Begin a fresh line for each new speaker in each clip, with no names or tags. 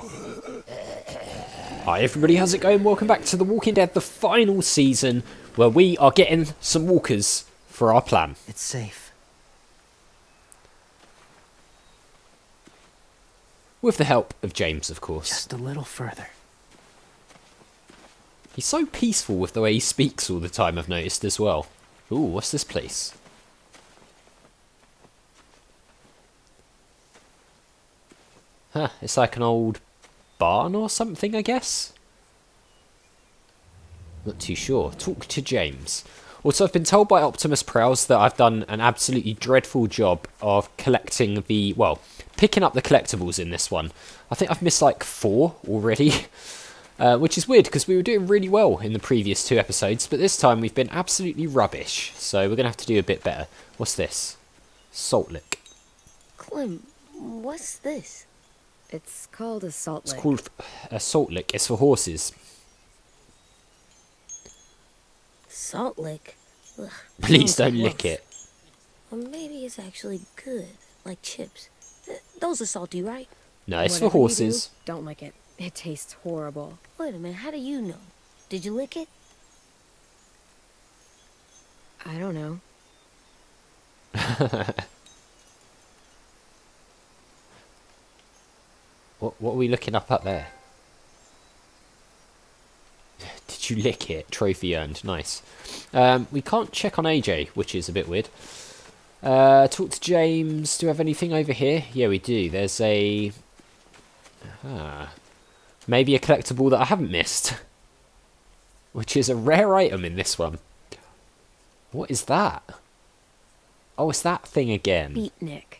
Hi everybody, how's it going? Welcome back to The Walking Dead, the final season, where we are getting some walkers for our plan.
It's safe.
With the help of James, of course.
Just a little further.
He's so peaceful with the way he speaks all the time, I've noticed as well. Ooh, what's this place? Huh, it's like an old barn or something, I guess? Not too sure. Talk to James. Also, I've been told by Optimus Prowse that I've done an absolutely dreadful job of collecting the, well, picking up the collectibles in this one. I think I've missed like 4 already, which is weird because we were doing really well in the previous 2 episodes, but this time we've been absolutely rubbish, so we're going to have to do a bit better. What's this? Salt lick.
Clem, what's this?
It's called a salt lick.
It's called a salt lick. It's for horses.
Salt lick? Ugh,
Please
sounds
don't lick
gross.
it.
Or maybe it's actually good, like chips. Those are salty, right?
No, it's for
Whatever you
horses.
do, don't lick it. It tastes horrible.
Wait a minute, how do you know? Did you lick it?
I don't know.
What are we looking up there? Did you lick it? Trophy earned. Nice. We can't check on AJ, which is a bit weird. Talk to James. Do we have anything over here? Yeah, we do. There's a... maybe a collectible that I haven't missed. Which is a rare item in this one. What is that? Oh, it's that thing again.
Beatnik.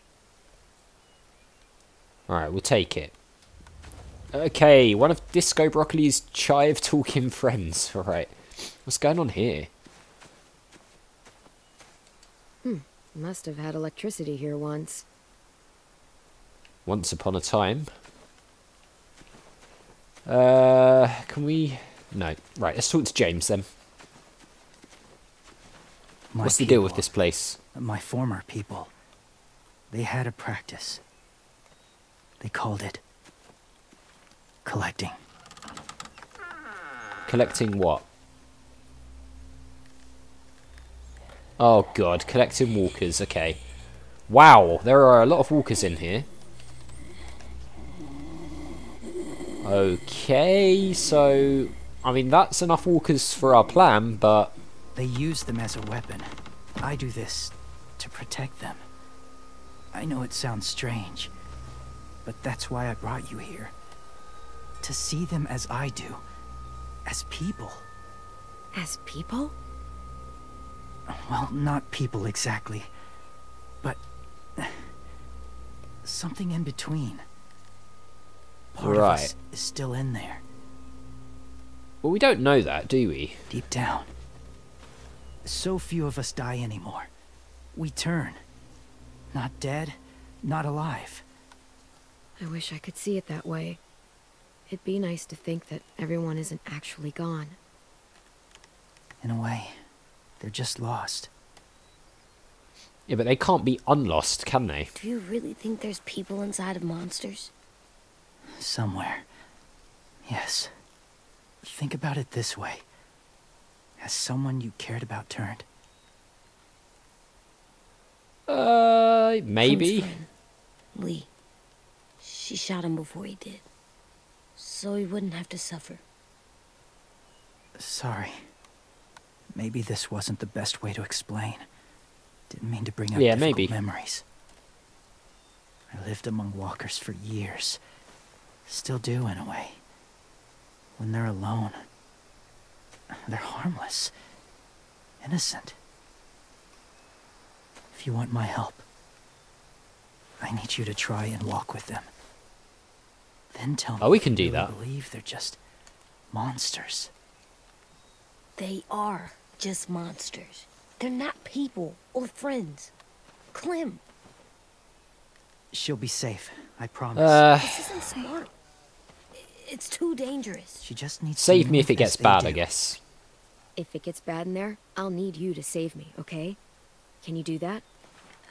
Alright, we'll take it. Okay, one of Disco Broccoli's chive talking friends. Alright. What's going on here?
Must have had electricity here once.
Once upon a time. Can we... No. Right, let's talk to James then. What's the deal with this place?
My former people. They had a practice. They called it collecting.
Collecting what? Oh god, collecting walkers, okay. Wow, there are a lot of walkers in here. Okay, so... I mean, that's enough walkers for our plan, but...
They use them as a weapon. I do this to protect them. I know it sounds strange, but that's why I brought you here. To see them as I do. As people.
As people?
Well, not people exactly, but something in between. Part of us is still in there.
Well, we don't know that, do we?
Deep down. So few of us die anymore. We turn. Not dead, not alive.
I wish I could see it that way. It'd be nice to think that everyone isn't actually gone.
In a way, they're just lost.
Yeah, but they can't be unlost, can they?
Do you really think there's people inside of monsters?
Somewhere. Yes. Think about it this way. Has someone you cared about turned?
Maybe.
Clem's friend, Lee. She shot him before he did. So he wouldn't have to suffer.
Sorry. Maybe this wasn't the best way to explain. Didn't mean to bring up
Yeah,
difficult
maybe.
memories. I lived among walkers for years. Still do, in a way. When they're alone, they're harmless. Innocent. If you want my help, I need you to try and walk with them. Then tell me
Oh, we can
if you
do
really
that.
believe they're just monsters.
They are just monsters. They're not people or friends. Clem,
She'll be safe, I promise.
this isn't smart. It's too dangerous.
She just needs to
Save me
move
if it
as
gets
they
bad,
do.
I guess.
If it gets bad in there, I'll need you to save me, okay? Can you do that?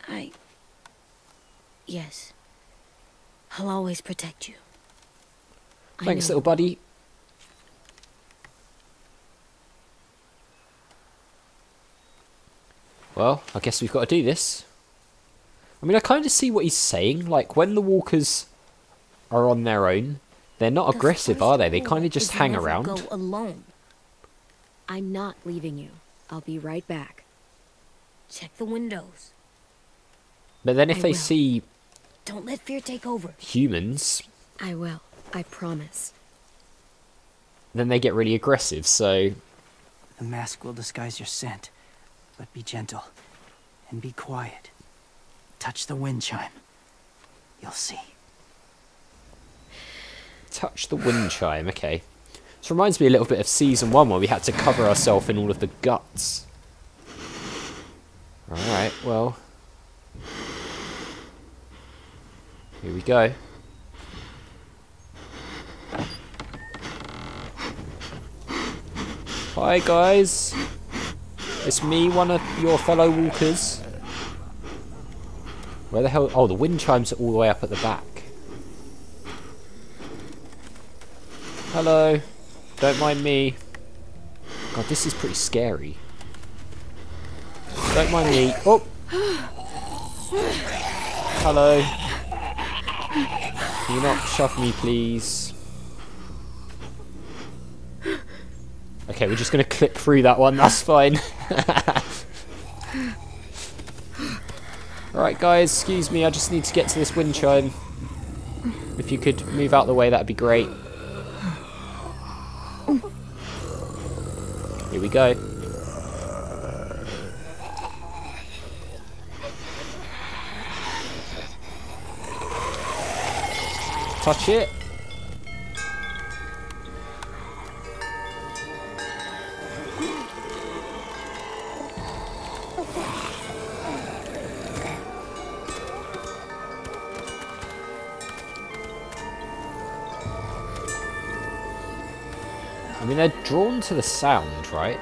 Yes. I'll always protect you.
Thanks,
know.
little buddy. Well, I guess we've got to do this. I mean, I kind of see what he's saying. Like, when the walkers are on their own, they're not
The
aggressive,
first
are they? They
rule
kind of just
is
hang
never
around.
Go alone.
I'm not leaving you. I'll be right back.
Check the windows.
But then if
I
they
will.
see
Don't let fear take over.
humans,
I will. I promise.
then they get really aggressive, so...
The mask will disguise your scent, but be gentle and be quiet. Touch the wind chime. You'll see.
Touch the wind chime, okay. This reminds me a little bit of Season 1, where we had to cover ourselves in all of the guts. Alright, well... Here we go. Hi guys! It's me, one of your fellow walkers. Where the hell... Oh, the wind chimes are all the way up at the back. Hello. Don't mind me. God, this is pretty scary. Don't mind me. Oh! Hello. Can you not shove me, please? Okay, we're just going to clip through that one. That's fine. Alright, guys. Excuse me. I just need to get to this wind chime. If you could move out the way, that'd be great. Here we go. Touch it. I mean, they're drawn to the sound, right?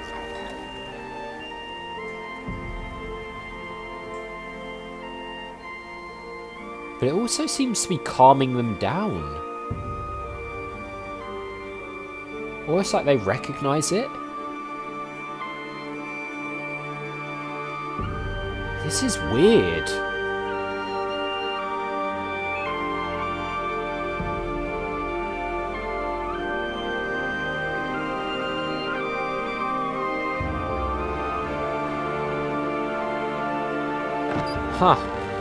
But it also seems to be calming them down. Almost like they recognise it. This is weird. Huh.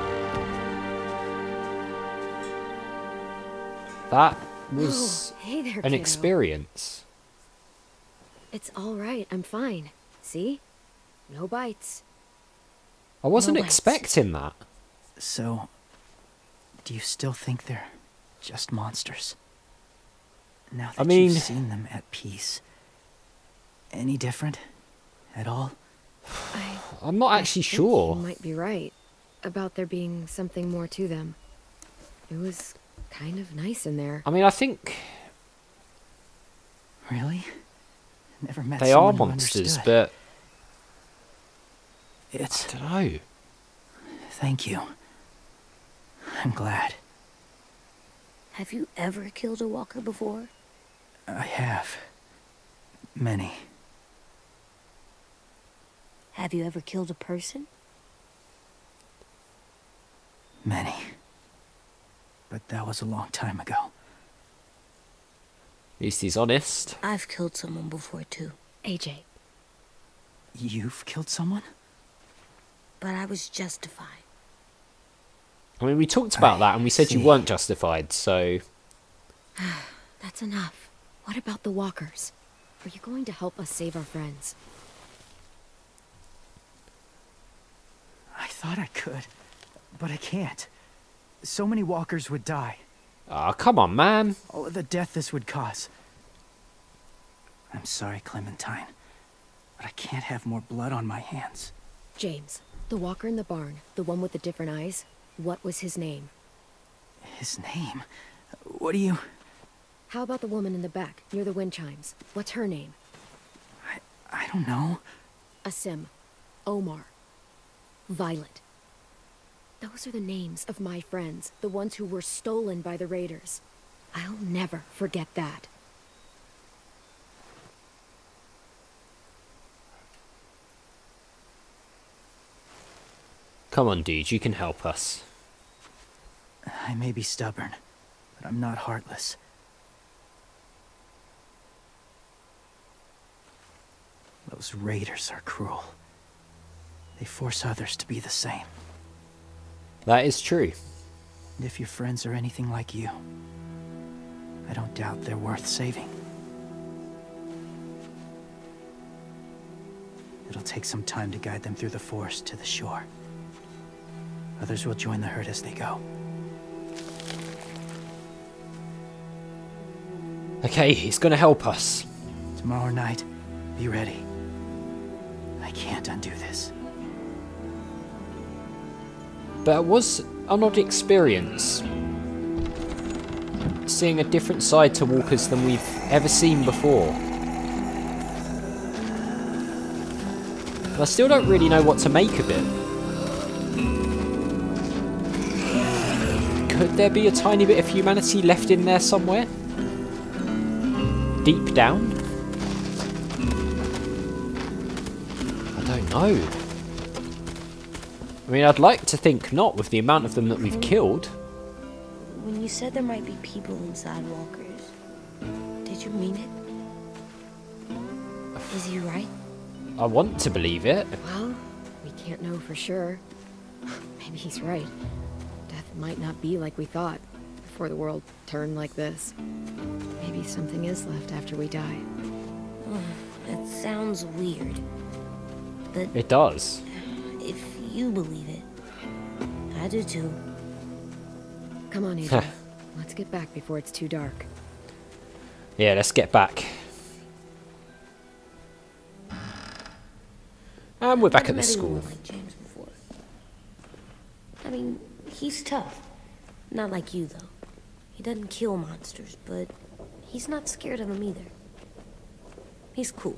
That was
Oh, hey there,
an
kiddo.
experience.
It's all right. I'm fine. See? No bites.
I wasn't
No bites.
expecting that.
So, do you still think they're just monsters? Now that
I mean-
you've seen them at peace, any different at all?
I'm not actually
I think
sure.
You might be right about there being something more to them. It was kind of nice in there.
I mean, I think
Really? Never met
they
someone
are
who
monsters,
understood.
but
It's...
I don't know.
Thank you. I'm glad.
Have you ever killed a walker before?
I have. Many.
Have you ever killed a person?
Many. But that was a long time ago.
At least he's honest.
I've killed someone before too,
AJ,
You've killed someone?
but I was justified.
I mean, we talked about that and we said you
see.
weren't justified, so...
that's enough. What about the walkers? Are you going to help us save our friends?
I thought I could, but I can't. So many walkers would die.
Ah, come on, man.
All of the death this would cause. I'm sorry, Clementine, but I can't have more blood on my hands.
James, the walker in the barn, the one with the different eyes, what was his name?
His name? What do you...
How about the woman in the back, near the wind chimes? What's her name?
I don't know.
Asim, Omar, Violet. Those are the names of my friends, the ones who were stolen by the raiders. I'll never forget that.
Come on, dude, you can help us.
I may be stubborn, but I'm not heartless. Those raiders are cruel. They force others to be the same.
That is true.
And if your friends are anything like you, I don't doubt they're worth saving. It'll take some time to guide them through the forest to the shore. Others will join the herd as they go.
Okay, he's gonna help us.
Tomorrow night, be ready. I can't undo this.
But it was an odd experience. Seeing a different side to walkers than we've ever seen before. And I still don't really know what to make of it. Could there be a tiny bit of humanity left in there somewhere? Deep down? I don't know. I mean, I'd like to think not with the amount of them that we've killed.
When you said there might be people inside walkers, did you mean it? Is he right?
I want to believe it.
Well, we can't know for sure. Maybe he's right. Death might not be like we thought before the world turned like this. Maybe something is left after we die.
It sounds weird, but
It does.
if you believe it, I do too.
Come on, Adrian. Let's get back before it's too dark.
Yeah, let's get back. And we're back at the
I've never met
school.
anyone like James before. I mean, he's tough. Not like you, though. He doesn't kill monsters, but he's not scared of them either. He's cool.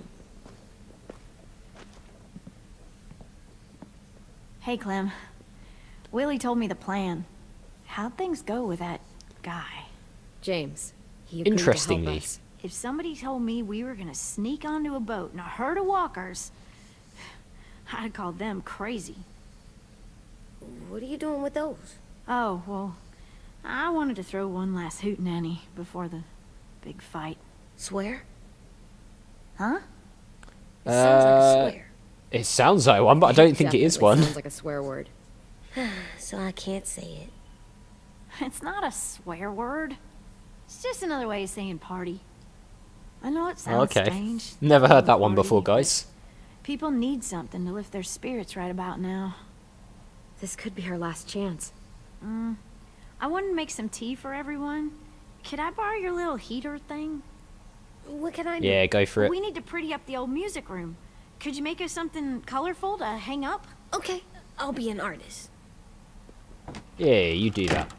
Hey, Clem. Willie told me the plan. How'd things go with that guy?
James, he agreed to help
Interestingly.
us.
If somebody told me we were gonna sneak onto a boat in a herd of walkers, I'd call them crazy.
What are you doing with those?
Oh, well, I wanted to throw one last hootenanny before the big fight.
Swear?
Huh?
It sounds like a swear.
It sounds like one, but I don't think it is
Definitely
one.
Sounds like a swear word.
So I can't say it.
It's not a swear word. It's just another way of saying party. I know it sounds
Okay.
strange.
Never heard that one
Party,
before,
but
guys.
People need something to lift their spirits right about now.
This could be our last chance.
I wanted to make some tea for everyone. Could I borrow your little heater thing?
What can I do?
Yeah, go for it.
We need to pretty up the old music room. Could you make us something colorful to hang up?
Okay, I'll be an artist.
Yeah, you do that.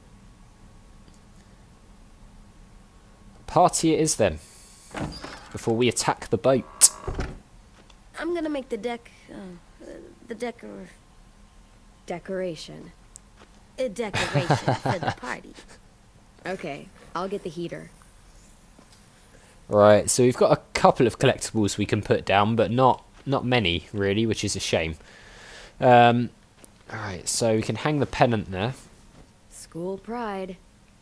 Party it is then. Before we attack the boat.
I'm gonna make the
Decoration.
a decoration for the party.
Okay, I'll get the heater.
Right, so we've got a couple of collectibles we can put down, but not many, really, which is a shame. Alright, so we can hang the pennant there.
School pride.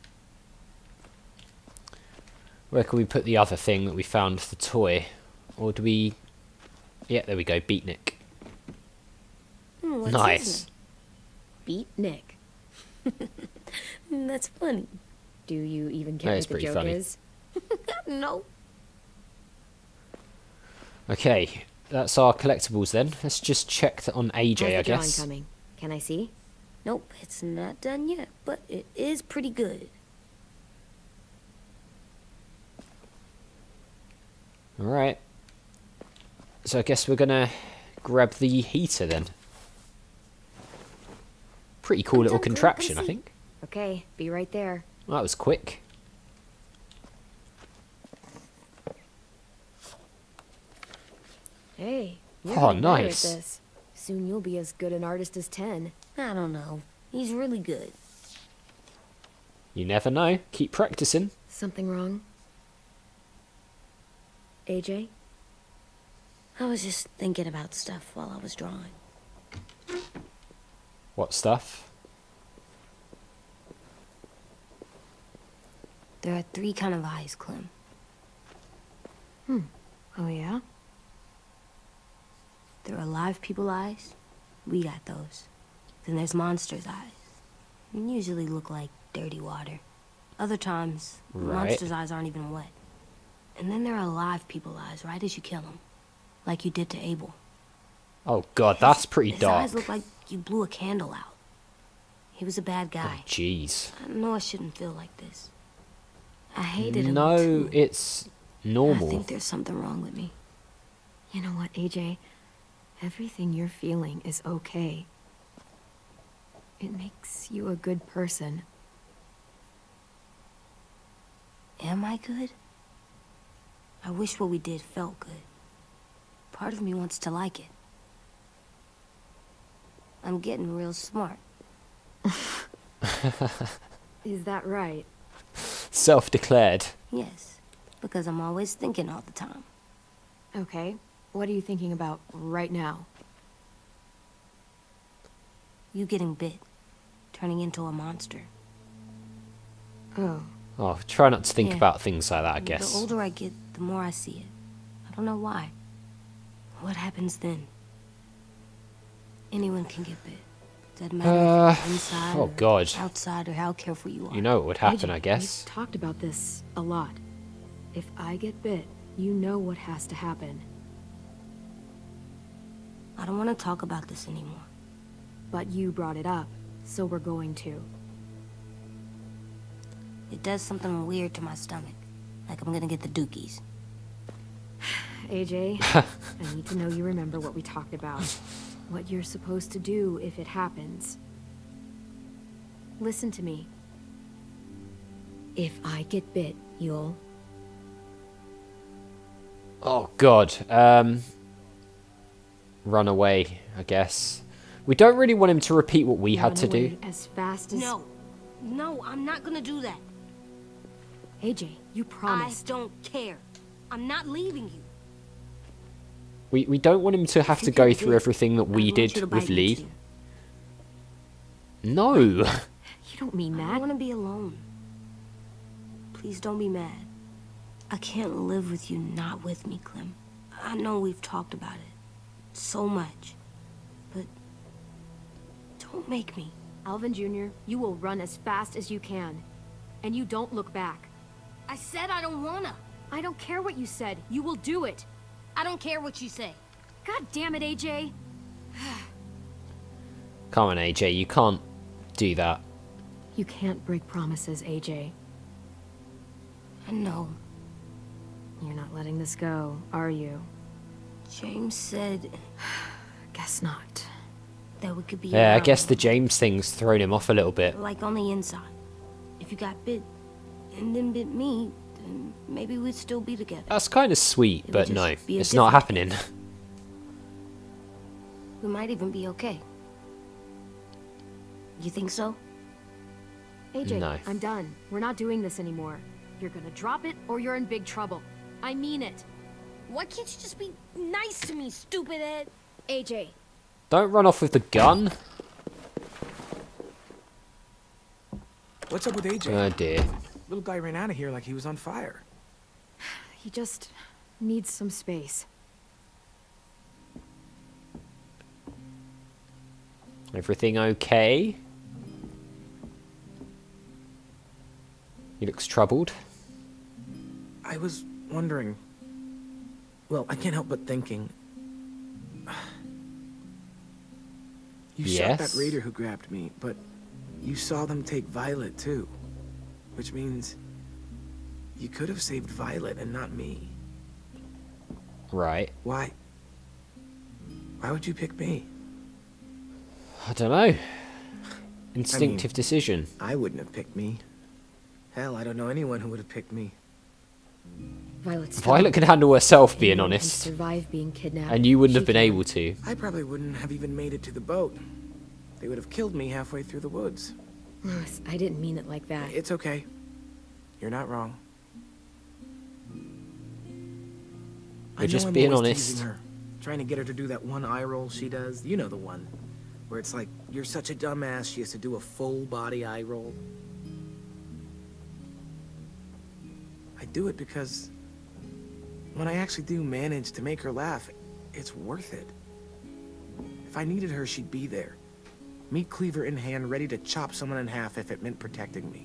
Where can we put the other thing that we found, the toy? Or do we... Yeah, there we go, Beatnik.
What's his
Nice.
Beat Nick.
name? That's funny.
Do you even
That
get
is
what the
pretty
joke
funny.
is?
No.
Okay, that's our collectibles then. Let's just check that on AJ,
How's the
I
drawing
guess.
coming? Can I see?
Nope, it's not done yet, but it is pretty good.
Alright. So I guess we're gonna grab the heater then. Pretty cool
I'm
little
done, Clem,
contraption,
come
I
see.
think.
Okay, be right there.
Well, that was quick.
Hey, you're
Oh,
getting better at
nice.
this. Soon you'll be as good an artist as 10.
I don't know. He's really good.
You never know. Keep practicing.
Something wrong? AJ?
I was just thinking about stuff while I was drawing.
What stuff?
There are 3 kind of eyes, Clem.
Oh, yeah?
There are live people eyes. We got those. Then there's monsters' eyes. They usually look like dirty water. Other times,
Right.
monsters' eyes aren't even wet. And then there are live people eyes right as you kill them. Like you did to Abel.
Oh god, that's pretty
His
dark.
eyes look like you blew a candle out. He was a bad
Oh,
guy.
jeez.
I know I shouldn't feel like this. I hated him
No,
too.
it's
I
normal.
think there's something wrong with me.
You know what, AJ? Everything you're feeling is okay. It makes you a good person.
Am I good? I wish what we did felt good. Part of me wants to like it. I'm getting real smart.
Is that right?
Self-declared.
Yes, because I'm always thinking all the time.
Okay. What are you thinking about right now?
You getting bit, turning into a monster.
Oh.
Oh, try not to think
Yeah.
about things like that, I guess.
The older I get, the more I see it. I don't know why. What happens then? Anyone can get bit. Doesn't matter if you're inside
oh
or
God.
outside or how careful you are.
You know what would happen,
AJ,
I guess.
We've talked about this a lot. If I get bit, you know what has to happen.
I don't want to talk about this anymore.
But you brought it up, so we're going to.
It does something weird to my stomach. Like I'm gonna get the dookies.
AJ, I need to know you remember what we talked about. What you're supposed to do if it happens. Listen to me. If I get bit, you'll...
Oh god. Run away, I guess. We don't really want him to repeat what we had to
run away
do.
as fast as...
No, I'm not gonna do that.
AJ, you promised.
I don't care. I'm not leaving you.
We don't want him to have
If
to
you
go
get
through
bit,
everything that
I
we
want you
did
to
with
bite me
Lee.
too.
No.
You don't mean
I
that.
want to be alone. Please don't be mad. I can't live with you not with me, Clem. I know we've talked about it so much, but don't make me.
Alvin Jr., you will run as fast as you can. And you don't look back.
I said I don't wanna.
I don't care what you said. You will do it.
I don't care what you say.
God damn it, AJ.
Come on, AJ, you can't do that.
You can't break promises, AJ.
I know.
You're not letting this go, are you?
James said
Guess not.
that we could be
Yeah, I
around,
guess the James thing's thrown him off a little bit.
like on the inside. If you got bit and then bit me, then maybe we'd still be together.
That's kind of sweet,
It
but
would
no,
just be a
it's not
different
happening.
We might even be okay. You think so?
AJ,
No.
I'm done. We're not doing this anymore. You're gonna drop it or you're in big trouble. I mean it.
Why can't you just be nice to me, stupid Ed?
AJ.
Don't run off with the gun.
What's up with AJ?
Oh dear.
Little guy ran out of here like he was on fire.
He just needs some space.
Everything okay? He looks troubled.
I was wondering... Well, I can't help but thinking... You shot that
Yes?
raider who grabbed me, but you saw them take Violet too. Which means... You could have saved Violet and not me.
Right.
Why? Why would you pick me?
I don't know. Instinctive decision.
I wouldn't have picked me. Hell, I don't know anyone who would have picked me.
Violet's
Violet can handle herself, being
Anyone can
honest.
survive being kidnapped.
And you wouldn't
She
have been
can.
able to.
I probably wouldn't have even made it to the boat. They would have killed me halfway through the woods.
Louis, I didn't mean it like that.
It's okay. You're not wrong.
We're just being honest.
Teasing her, trying to get her to do that one eye roll she does. You know the one. Where it's like, you're such a dumbass, she has to do a full body eye roll. I do it because when I actually do manage to make her laugh, it's worth it. If I needed her, she'd be there. Meat cleaver in hand, ready to chop someone in half if it meant protecting me.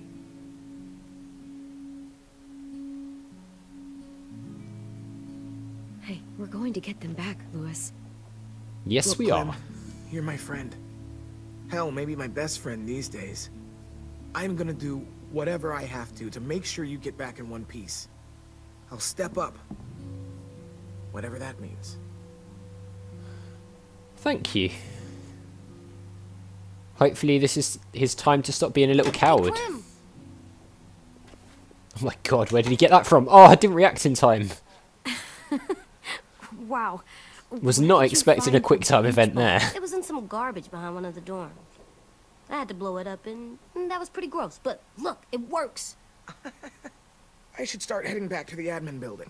Hey, we're going to get them back, Louis.
Yes,
Look,
we
Clem,
are.
You're my friend. Hell, maybe my best friend these days. I'm gonna do whatever I have to make sure you get back in one piece. I'll step up. Whatever that means.
Thank you. Hopefully this is his time to stop being a little coward.
Clem!
Oh my god, where did he get that from? Oh, I didn't react in time.
Wow.
Was
Where
not
did you
expecting a
find
quick time
the
event
beach ball?
there.
It was in some garbage behind one of the dorms. I had to blow it up, and that was pretty gross. But look, it works.
I should start heading back to the admin building.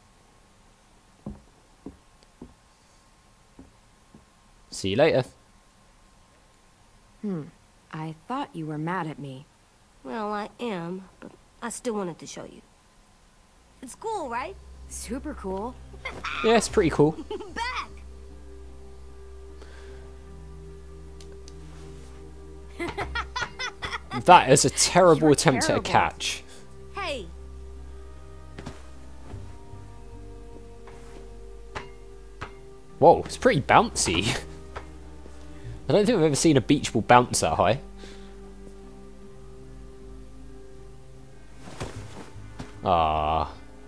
See you later.
I thought you were mad at me.
Well, I am, but I still wanted to show you. It's cool, right?
Super cool.
Yeah, it's pretty cool.
Back!
That is a terrible
You're
attempt at a
terrible.
catch.
Hey!
Whoa, it's pretty bouncy. I don't think I've ever seen a beach ball bounce that high. Ah,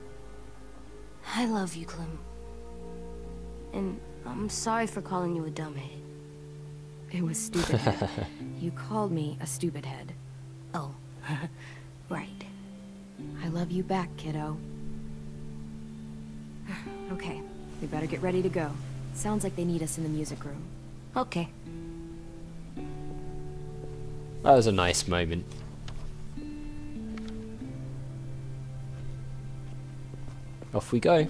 I love you, Clem. And I'm sorry for calling you a dumbhead.
It was stupid head. You called me a stupid head.
Oh, right.
I love you back, kiddo. Okay, we better get ready to go. Sounds like they need us in the music room.
Okay.
that was a nice moment. Off we go.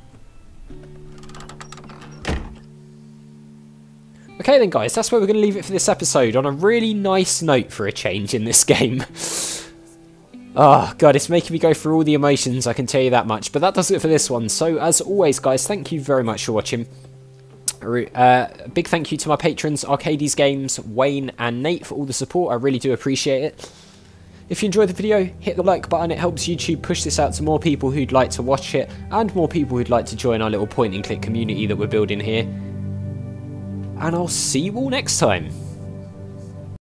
Okay then guys, that's where we're going to leave it for this episode, on a really nice note for a change in this game. Oh god, it's making me go through all the emotions, I can tell you that much. But that does it for this one. So as always guys, thank you very much for watching. A big thank you to my patrons, Arcades Games, Wayne and Nate, for all the support. I really do appreciate it. If you enjoyed the video, hit the like button. It helps YouTube push this out to more people who'd like to watch it, and more people who'd like to join our little point and click community that we're building here. And I'll see you all next time.